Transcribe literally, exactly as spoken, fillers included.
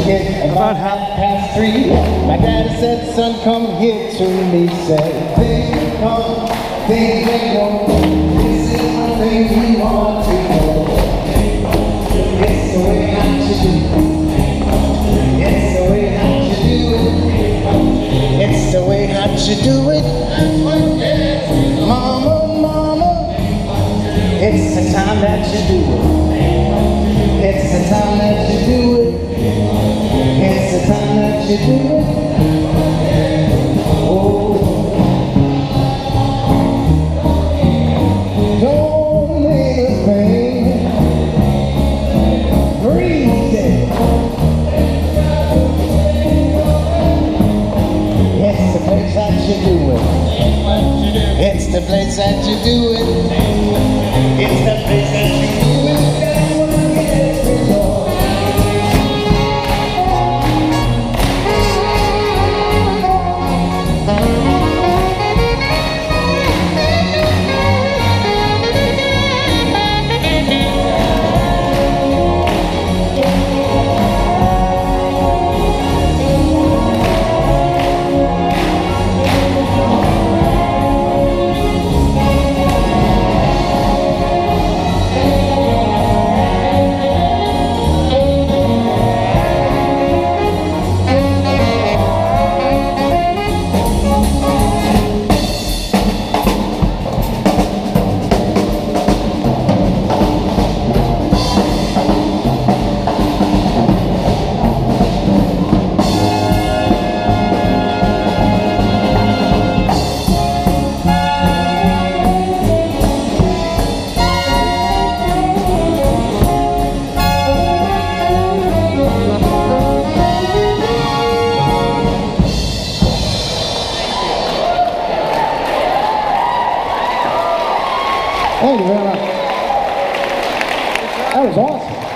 It's about half past three. My daddy said, son, come here to me. Say, things come, things they go. This is the thing we want to know. It's the way that you do it. It's the way that you do it. It's the way that you do it. Mama, mama, it's the time that you do it. It's the time that you do it. It's the time that you do it. Oh, don't make a thing. Breathe it. It's the place that you do it. It's the place that you do it. It's the place that you do it. That's what I get for. Thank you very much. That was awesome.